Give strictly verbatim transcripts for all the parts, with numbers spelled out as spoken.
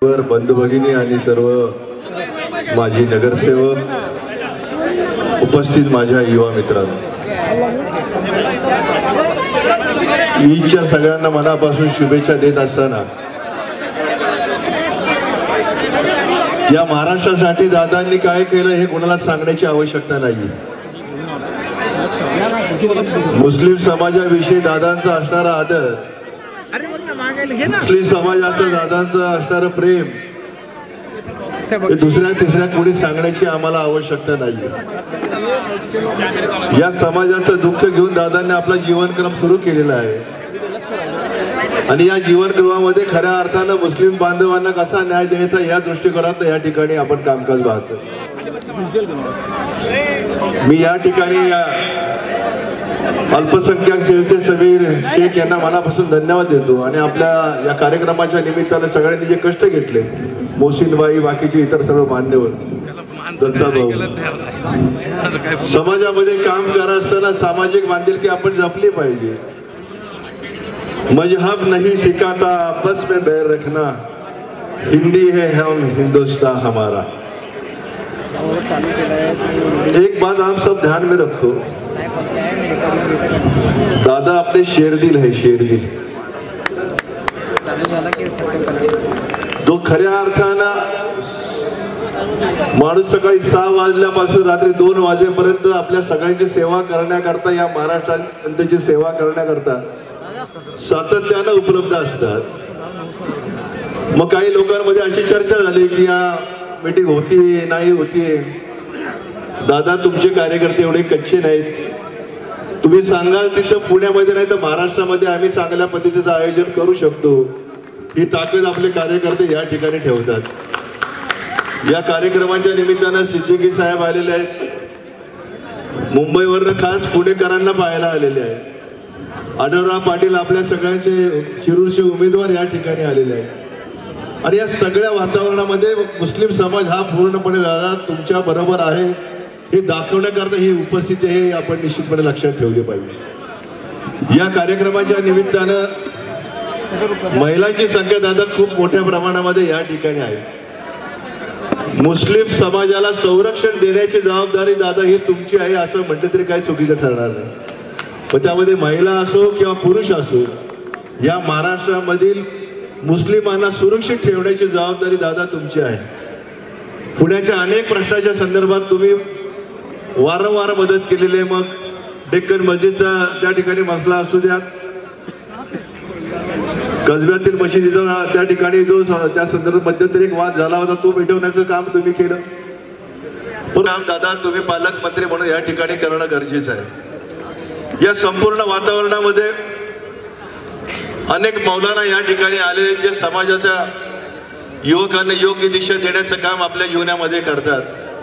बंधू भगिनी आणि सर्व माजी नगरसेवक, उपस्थित माझ्या युवा मित्रांनो, ईदच्या सगळ्यांना मनापासून शुभेच्छा देत असताना या महाराष्ट्रासाठी दादांनी काय केलं हे कोणाला सांगण्याची आवश्यकता नाही। मुस्लिम समाजाविषयी दादांचा असणारा आदर, मुस्लिम समाजाचं दादांचं असणारं प्रेम हे दुसऱ्या तिसऱ्या कोणी सांगण्याची आम्हाला आवश्यकता नाही। या समाजाचं दुःख घेऊन दादांनी आपला जीवनक्रम सुरू केलेला आहे आणि या जीवनक्रमामध्ये खऱ्या अर्थानं मुस्लिम बांधवांना कसा न्याय द्यायचा या दृष्टिकोनात या ठिकाणी आपण कामकाज पाहतो। मी या ठिकाणी या अल्पसंख्याक सेवेचे समीर शेख यांना मनापासून धन्यवाद देतो आणि आपल्या या कार्यक्रमाच्या निमित्तानं सगळ्यांनी जे कष्ट घेतले, मोहसिनबाई, बाकीचे इतर सर्व मान्यवर, दत्ताभाऊ, समाजामध्ये काम करत असताना सामाजिक बांधिलकी आपण जपली पाहिजे। मजहब नहीं सिखाता आपस में बैर रखना, हिंदी है हम हिंदुस्तान हमारा। एक बात आप सब ध्यान में रखो, दादा अपने शेरदिल है, शेरदिल जो खऱ्या अर्थानं माणूस सकाळी सहा वाजल्यापासून रात्री दोन वाजेपर्यंत आपल्या सगळ्यांची सेवा करण्याकरता, या महाराष्ट्र जनतेची सेवा करण्याकरता सातत्यानं उपलब्ध असतात। मग काही लोकांमध्ये अशी चर्चा झाली की या मीटिंग होती नाही होती, दादा तुमचे कार्यकर्ते एवढे कच्चे नाहीत, तुम्ही सांगाल तिथं पुण्यामध्ये नाही तर महाराष्ट्रामध्ये आम्ही चांगल्या पद्धतीचं आयोजन करू शकतो, ही ताकद आपले कार्यकर्ते या ठिकाणी ठेवतात। या कार्यक्रमाच्या निमित्तानं सिद्दीकी साहेब आलेले आहेत, मुंबईवरनं खास पुणेकरांना पाहायला आलेले आहेत, आढळराव पाटील आपल्या सगळ्यांचे शिरूरचे उमेदवार या ठिकाणी आलेले आहेत आणि या सगळ्या वातावरणामध्ये मुस्लिम समाज हा पूर्णपणे दादा तुमच्या बरोबर आहे हे दाखवण्याकरता ही उपस्थिती आहे, आपण निश्चितपणे लक्षात ठेवले पाहिजे। या कार्यक्रमाच्या निमित्तानं महिलांची संख्या दादा खूप मोठ्या प्रमाणामध्ये या ठिकाणी आहे। मुस्लिम समाजाला संरक्षण देण्याची जबाबदारी दादा ही तुमची आहे असं म्हटलं तरी काही चुकीचं ठरणार नाही। पण त्यामध्ये महिला असो किंवा पुरुष असो, या महाराष्ट्रामधील मुस्लिमांना सुरक्षित ठेवण्याची जबाबदारी दादा तुमची आहे। पुण्याच्या अनेक प्रश्नाच्या संदर्भात तुम्ही वारंवार मदत केलेली आहे, मग डेक्कन मस्जिदचा त्या ठिकाणी मसला असू द्या, कसब्यातील मशिदीचा त्या ठिकाणी जो त्या संदर्भात मध्यंतरी एक वाद झाला होता तो मिटवण्याचं काम तुम्ही केलं। पण दादा तुम्ही पालकमंत्री म्हणून या ठिकाणी करणं गरजेचं आहे। या संपूर्ण वातावरणामध्ये अनेक मौलाना या ठिकाणी आलेले जे समाजाच्या युवकांना योग्य दिशा देण्याचं काम आपल्या जीवनामध्ये करतात,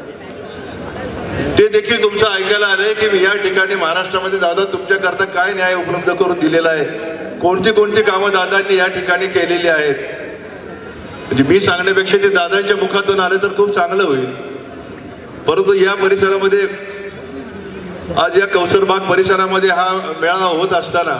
ते देखील तुमचं ऐकायला आलंय की मी या ठिकाणी महाराष्ट्रामध्ये दादा तुमच्याकरता काय न्याय उपलब्ध करून दिलेला आहे, कोणती कोणती कामं दादांनी या ठिकाणी केलेली आहेत। म्हणजे मी सांगण्यापेक्षा ते दादांच्या मुखातून आले तर खूप चांगलं होईल। परंतु या परिसरामध्ये आज या कौसरबाग परिसरामध्ये हा मेळावा होत असताना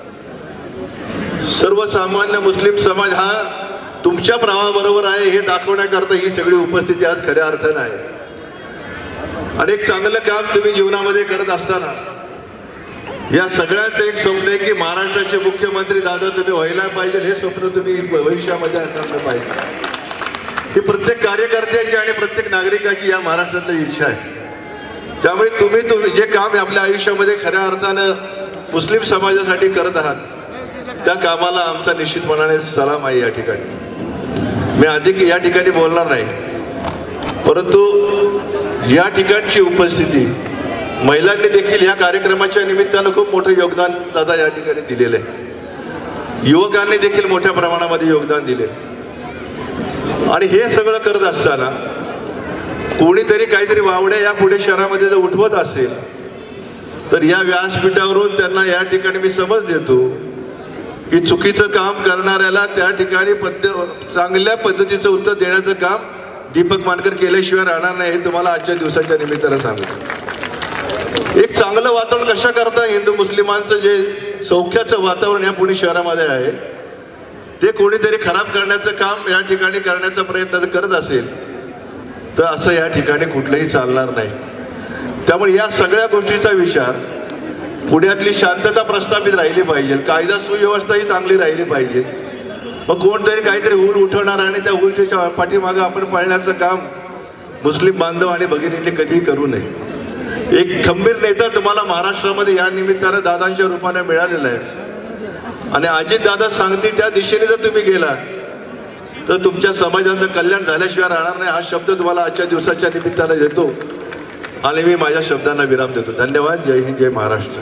सर्वसामान्य मुस्लिम समाज हा तुमच्या प्रवाहाबरोबर आहे हे दाखवण्याकरता ही सगळी उपस्थिती आज खऱ्या अर्थानं आहे। आणि एक चांगलं काम तुम्ही जीवनामध्ये करत असताना या सगळ्यांचं एक स्वप्न आहे की महाराष्ट्राचे मुख्यमंत्री दादा तुम्ही व्हायला पाहिजे, हे स्वप्न तुम्ही भविष्यामध्ये आणलं पाहिजे। ही प्रत्येक कार्यकर्त्याची आणि प्रत्येक नागरिकाची या महाराष्ट्रातली इच्छा आहे। त्यामुळे तुम्ही तुम्ही जे काम आपल्या आयुष्यामध्ये खऱ्या अर्थानं मुस्लिम समाजासाठी करत आहात त्या कामाला आमचा निश्चितपणाने सलाम आहे। या ठिकाणी मी अधिक या ठिकाणी बोलणार नाही, परंतु या ठिकाणची उपस्थिती महिलांनी देखील या कार्यक्रमाच्या निमित्तानं खूप मोठं योगदान दादा या ठिकाणी दिलेलं आहे, युवकांनी देखील मोठ्या प्रमाणामध्ये योगदान दिले आणि हे सगळं करत असताना कोणीतरी काहीतरी वावड्या या पुणे शहरामध्ये जर उठवत असेल तर या व्यासपीठावरून त्यांना या ठिकाणी मी समज देतो की चुकीचं काम करणाऱ्याला त्या ठिकाणी पद्धत चांगल्या पद्धतीचं उत्तर देण्याचं काम दीपक मानकर केल्याशिवाय राहणार नाही, हे तुम्हाला आजच्या दिवसाच्या निमित्तानं सांगतो। एक चांगलं वातावरण कशा करता हिंदू मुस्लिमांचं जे सौख्याचं वातावरण या पुणे शहरामध्ये आहे ते कोणीतरी खराब करण्याचं काम या ठिकाणी करण्याचा प्रयत्न करत असेल तर असं या ठिकाणी कुठलंही चालणार नाही. त्यामुळे या सगळ्या गोष्टीचा विचार, पुण्यातली शांतता प्रस्थापित राहिली पाहिजे, कायदा सुव्यवस्था ही चांगली राहिली पाहिजे. मग कोणतरी काहीतरी ऊल उठवणार आणि त्या उलटीच्या पाठीमागं आपण पळण्याचं काम मुस्लिम बांधव आणि भगिनींनी कधीही करू नये. एक खंबीर नेता तुम्हाला महाराष्ट्रामध्ये या निमित्तानं दादांच्या रूपाने मिळालेला आहे आणि अजित दादा सांगतील त्या दिशेने जर तुम्ही गेला तर तुमच्या समाजाचं कल्याण झाल्याशिवाय राहणार नाही. हा शब्द तुम्हाला आजच्या दिवसाच्या निमित्तानं देतो आणि मी माझ्या शब्दांना विराम देतो. धन्यवाद. जय हिंद, जय महाराष्ट्र.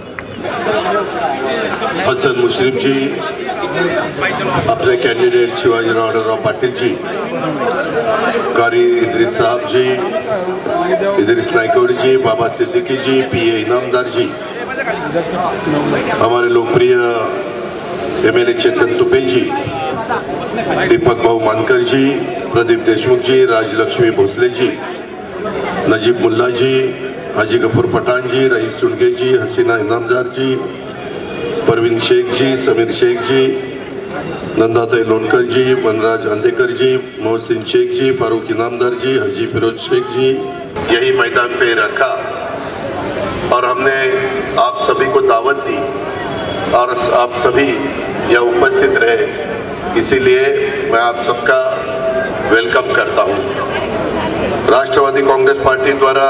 हसन मुश्रीफ जी, अपने candidate Shivajirao Adhalrao Patil ji, Qari Idris Sahab ji, Idris Naikodi ji, Baba Siddiqui ji, P A Inamdar ji, हमारे लोकप्रिय M L A Chetan Tupe ji, Deepak Bhau Mankar ji, Pradeep Deshmukh ji, Rajlakshmi Bhosale ji, Najeeb Mulla ji, Haji Gafoor Pathan ji, Rais Chunke ji, हसीना इनामदार जी, परवीन शेख जी, समीर शेख जी, नंदाताई लोनकर जी, वनराज अंधेकर जी, मोहसिन शेख जी, फारूक इनामदार जी, हाजी फिरोज शेख जी, यही मैदान पे रखा और हमने आप सभी को दावत दी और आप सभी यह उपस्थित रहे, इसीलिए मैं आप सबका वेलकम करता हूं. राष्ट्रवादी कांग्रेस पार्टी द्वारा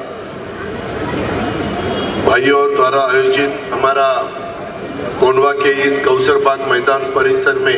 भाइयों द्वारा आयोजित हमारा कोंडवा के इस कौसरबाग मैदान परिसर में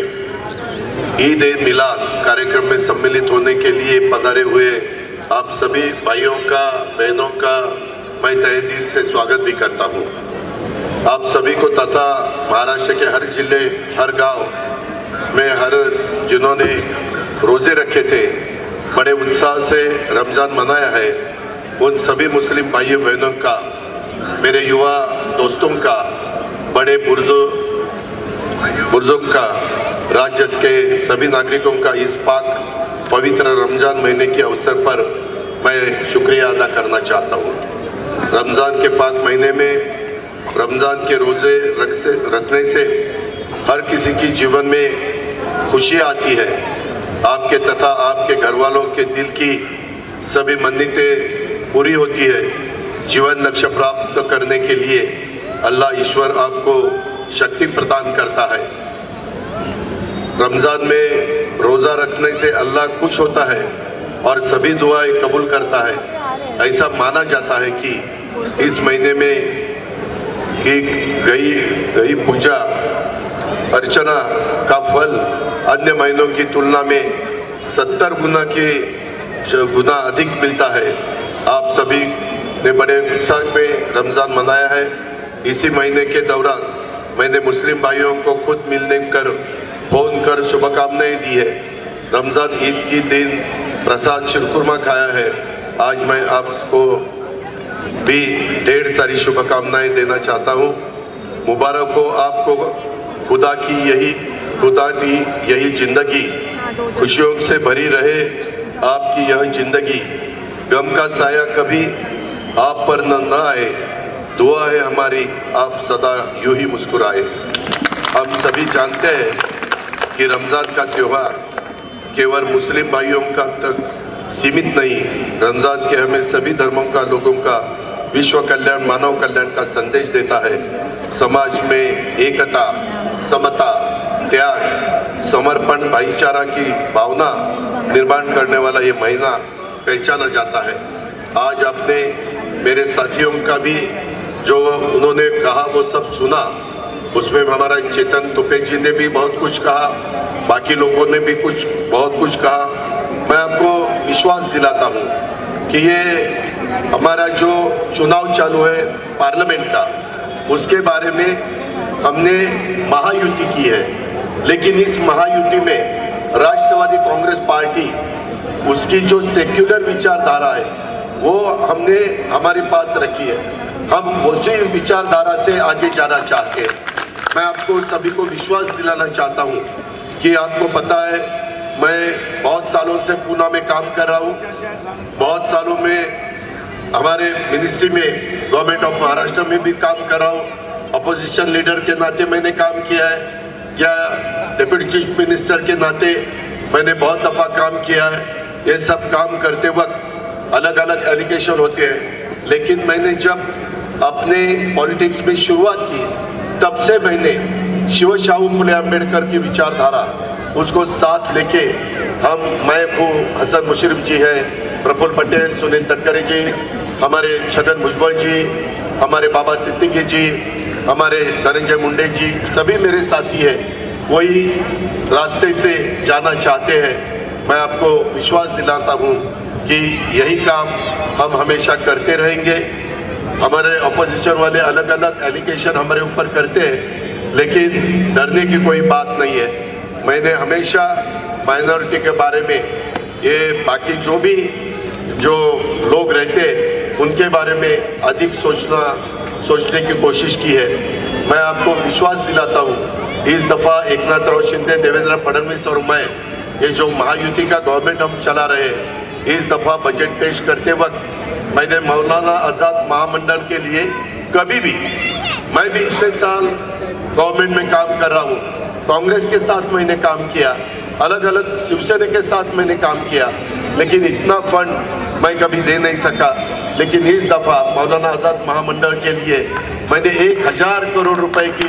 ईद ए मिलाद कार्यक्रम में सम्मिलित होने के लिए पधारे हुए आप सभी भाइयों का, बहनों का मैं तहे दिल से स्वागत भी करता हूं. आप सभी को तथा महाराष्ट्र के हर जिले, हर गांव में हर जिन्होंने रोजे रखे थे, बड़े उत्साह से रमजान मनाया है, उन सभी मुस्लिम भाइयों बहनों का, मेरे युवा दोस्तों का, बड़े बुजुर्ग बुजुर्ग का, राज्य के सभी नागरिकों का इस पाक पवित्र रमजान महीने के अवसर पर मैं शुक्रिया अदा करना चाहता हूँ. रमजान के पाक महीने में रमजान के रोजे रख से रखने से हर किसी की जीवन में खुशी आती है. आपके तथा आपके घर वालों के दिल की सभी मन्नतें पूरी होती है. जीवन लक्ष्य प्राप्त करने के लिए अल्लाह ईश्वर आपको शक्ति प्रदान करता है. रमजान में रोजा रखने से अल्लाह खुश होता है और सभी दुआएं कबूल करता है. ऐसा माना जाता है कि इस महीने में की गई गई पूजा अर्चना का फल अन्य महीनों की तुलना में सत्तर गुना के गुना अधिक मिलता है. आप सभी ने बड़े उत्साह में रमजान मनाया है. इसी महीने के दौरान मैंने मुस्लिम भाइयों को खुद मिलने कर फोन कर शुभकामनाएं दी है. रमजान ईद की दिन प्रसाद शिरकुरमा खाया है. आज मैं आपको भी ढेर सारी शुभकामनाएं देना चाहता हूं. मुबारक हो आपको खुदा की यही खुदा की यही जिंदगी, खुशियों से भरी रहे आपकी यह जिंदगी. गम का साया कभी आप पर न, न आए. दुआ है हमारी आप सदा यूं ही मुस्कुराए. हम सभी जानते हैं कि रमजान का त्योहार केवल मुस्लिम भाइयों का तक सीमित नहीं. रमजान के हमें सभी धर्मों का लोगों का विश्व कल्याण, मानव कल्याण का संदेश देता है. समाज में एकता, समता, त्याग, समर्पण, भाईचारा की भावना निर्माण करने वाला ये महीना पहचाना जाता है. आज आपने मेरे साथियों का भी जो उन्होंने कहा वो सब सुना. उसमें हमारा चेतन तुपे जी ने भी बहुत कुछ कहा, बाकी लोगों ने भी कुछ बहुत कुछ कहा. मैं आपको विश्वास दिलाता हूँ कि ये हमारा जो चुनाव चालू है पार्लियामेंट का, उसके बारे में हमने महायुति की है. लेकिन इस महायुति में राष्ट्रवादी कांग्रेस पार्टी, उसकी जो सेक्युलर विचारधारा है वो हमने हमारे पास रखी है. हम उसी विचारधारा से आगे जाना चाहते हैं. मैं आपको सभी को विश्वास दिलाना चाहता हूं कि आपको पता है मैं बहुत सालों से पूना में काम कर रहा हूं. बहुत सालों में हमारे मिनिस्ट्री में, गवर्नमेंट ऑफ महाराष्ट्र में भी काम कर रहा हूं. अपोजिशन लीडर के नाते मैंने काम किया है. या डिप्टी चीफ मिनिस्टर के नाते मैंने बहुत दफ़ा काम किया है। ये सब काम करते वक्त अलग अलग एलिगेशन होते हैं, लेकिन मैंने जब अपने पॉलिटिक्स में शुरुआत की तब से मैंने शिव शाहू फुले अम्बेडकर की विचारधारा उसको साथ लेके हम मैं हूँ, हसन मुशर्रफ जी है, प्रफुल्ल पटेल, सुनील तटकरे जी, हमारे छगन भुजबल जी, हमारे बाबा सिद्दीकी जी, हमारे धनंजय मुंडे जी, सभी मेरे साथी हैं, वही रास्ते से जाना चाहते हैं। मैं आपको विश्वास दिलाता हूँ कि यही काम हम हमेशा करते रहेंगे। हमारे अपोजिशन वाले अलग अलग एलिगेशन हमारे ऊपर करते हैं, लेकिन डरने की कोई बात नहीं है। मैंने हमेशा माइनॉरिटी के बारे में, ये बाकी जो भी जो लोग रहते हैं उनके बारे में अधिक सोचना सोचने की कोशिश की है। मैं आपको विश्वास दिलाता हूँ, इस दफ़ा एकनाथराव शिंदे, देवेंद्र फडणवीस और मैं, ये जो महायुति का गवर्नमेंट हम चला रहे हैं, इस दफ़ा बजट पेश करते वक्त मैंने मौलाना आज़ाद महामंडल के लिए कभी भी, मैं भी इतने साल गवर्नमेंट में काम कर रहा हूँ, कांग्रेस के साथ मैंने काम किया, अलग अलग शिवसेना के साथ मैंने काम किया, लेकिन इतना फंड मैं कभी दे नहीं सका। लेकिन इस दफ़ा मौलाना आज़ाद महामंडल के लिए मैंने एक हजार करोड़ रुपए की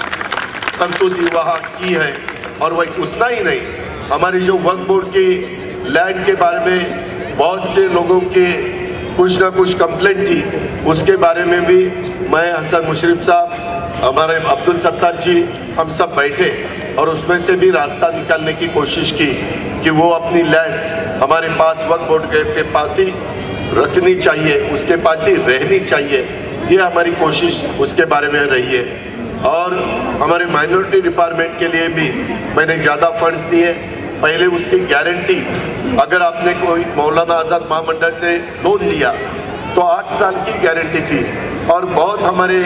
तरतूदी वहाँ की है। और वह उतना ही नहीं, हमारी जो वक्फ बोर्ड की लैंड के बारे में बहुत से लोगों के कुछ ना कुछ कंप्लेंट थी, उसके बारे में भी मैं, हसन मुशर्रफ साहब, हमारे अब्दुल सत्तार जी, हम सब बैठे और उसमें से भी रास्ता निकालने की कोशिश की कि वो अपनी लैंड हमारे पास वक्फ बोर्ड के पास ही रखनी चाहिए, उसके पास ही रहनी चाहिए। ये हमारी कोशिश उसके बारे में रही है। और हमारे माइनॉरिटी डिपार्टमेंट के लिए भी मैंने ज़्यादा फंड्स दिए। पहले उसकी गारंटी, अगर आपने कोई मौलाना आज़ाद महामंडल से लोन लिया तो आठ साल की गारंटी थी, और बहुत हमारे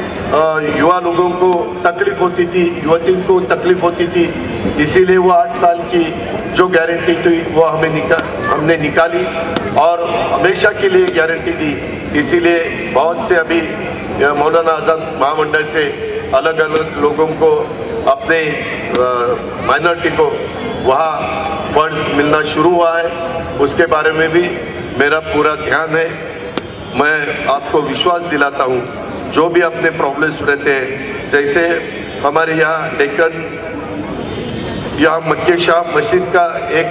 युवा लोगों को तकलीफ होती थी, युवतियों को तकलीफ होती थी, इसीलिए वो आठ साल की जो गारंटी थी वो हमें निकाल हमने निकाली और हमेशा के लिए गारंटी दी। इसीलिए बहुत से अभी मौलाना आज़ाद महामंडल से अलग अलग लोगों को, अपने माइनॉरिटी को वहाँ फंड्स मिलना शुरू हुआ है, उसके बारे में भी मेरा पूरा ध्यान है। मैं आपको विश्वास दिलाता हूँ, जो भी अपने प्रॉब्लम्स रहते हैं, जैसे हमारे यहाँ डेक्कन, यहाँ मक्के शाह मस्जिद का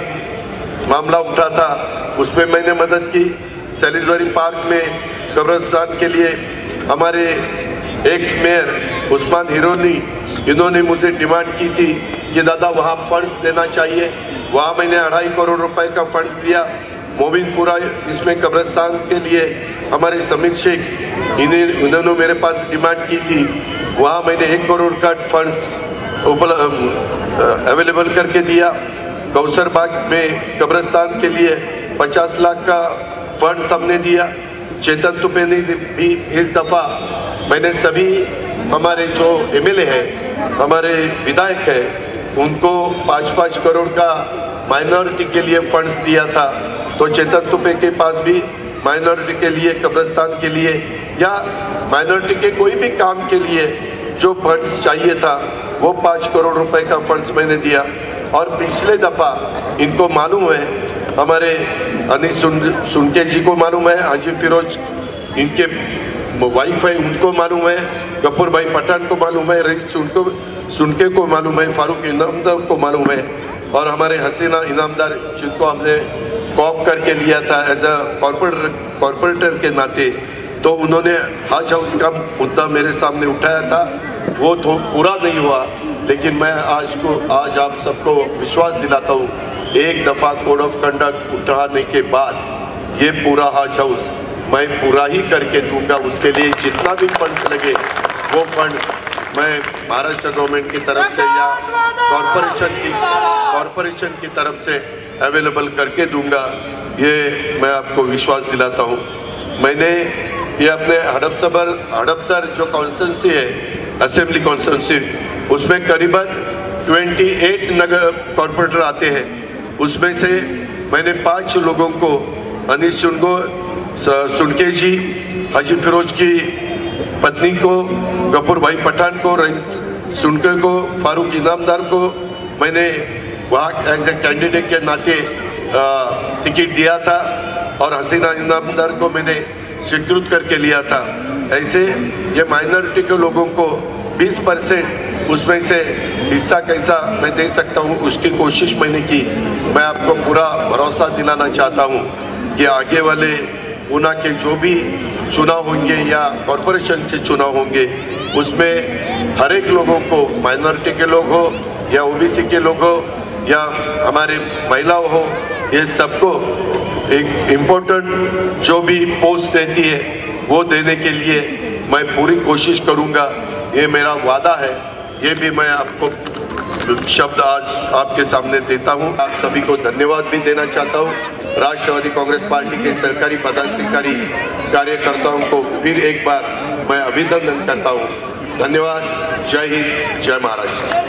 एक मामला उठा था, उसमें मैंने मदद की। सैलिसबरी पार्क में कब्रिस्तान के लिए हमारे एक्स मेयर उस्मान हिरोनी, इन्होंने मुझे डिमांड की थी कि दादा वहाँ फंड्स देना चाहिए, वहाँ मैंने अढ़ाई करोड़ रुपए का फंड्स दिया। मोबिनपुरा इसमें कब्रिस्तान के लिए हमारे समीर शेख, इन्हें इन्होंने मेरे पास डिमांड की थी, वहाँ मैंने एक करोड़ का फंड्स उपलब्ध अवेलेबल करके दिया। कौसर बाग में कब्रिस्तान के लिए पचास लाख का फंड हमने दिया। चेतन तुपे ने भी इस दफ़ा मैंने सभी हमारे जो एमएलए हैं, हमारे विधायक हैं, उनको पाँच पाँच करोड़ का माइनॉरिटी के लिए फंड्स दिया था। तो चेतन तुपे के पास भी माइनॉरिटी के लिए, कब्रिस्तान के लिए या माइनॉरिटी के कोई भी काम के लिए जो फंड्स चाहिए था, वो पाँच करोड़ रुपए का फंड्स मैंने दिया। और पिछले दफ़ा इनको मालूम है, हमारे अनीस सुनके जी को मालूम है, हाजी फिरोज इनके वाइफ है उनको मालूम है, गफूर भाई पठान को मालूम है, रईस सुनको सुनके को मालूम है, फारूक इनामदार को मालूम है, और हमारे हसीना इनामदार जिनको हमने कॉप करके लिया था एज अ कॉर्पोरेटर कॉर्पोरेटर के नाते, तो उन्होंने हज हाउस का मुद्दा मेरे सामने उठाया था, वो तो पूरा नहीं हुआ। लेकिन मैं आज को आज आप सबको विश्वास दिलाता हूँ, एक दफ़ा कोड ऑफ कंडक्ट उठाने के बाद ये पूरा हज हाउस मैं पूरा ही करके दूंगा। उसके लिए जितना भी फंड्स लगे वो फंड मैं महाराष्ट्र गवर्नमेंट की तरफ से या कॉरपोरेशन की कॉरपोरेशन की तरफ से अवेलेबल करके दूंगा, ये मैं आपको विश्वास दिलाता हूँ। मैंने ये अपने हड़पसर हड़पसर जो कॉन्स्टिट्यूंसी है, असेंबली कॉन्स्टिट्यूंसी, उसमें करीबन अट्ठाईस नगर कॉरपोरेटर आते हैं। उसमें से मैंने पांच लोगों को, अनीस सुनको सुनके जी, हाजी फिरोज की पत्नी को, गफूर भाई पठान को, रईस सुनकर को फारूक इनामदार को मैंने वहाँ एज ए कैंडिडेट के नाते टिकट दिया था और हसीना इनामदार को मैंने स्वीकृत करके लिया था। ऐसे ये माइनॉरिटी के लोगों को बीस परसेंट उसमें से हिस्सा कैसा मैं दे सकता हूँ उसकी कोशिश मैंने की। मैं आपको पूरा भरोसा दिलाना चाहता हूँ कि आगे वाले ऊना के जो भी चुनाव होंगे या कॉरपोरेशन के चुनाव होंगे उसमें हर एक लोगों को, माइनॉरिटी के लोग हो या ओबीसी के लोग हो या हमारे महिलाओं हो, ये सबको एक इम्पोर्टेंट जो भी पोस्ट रहती है वो देने के लिए मैं पूरी कोशिश करूंगा। ये मेरा वादा है, ये भी मैं आपको शब्द आज आपके सामने देता हूं। आप सभी को धन्यवाद भी देना चाहता हूं। राष्ट्रवादी कांग्रेस पार्टी के सरकारी पदाधिकारी कार्यकर्ताओं को फिर एक बार मैं अभिनंदन करता हूं। धन्यवाद। जय हिंद, जय महाराष्ट्र।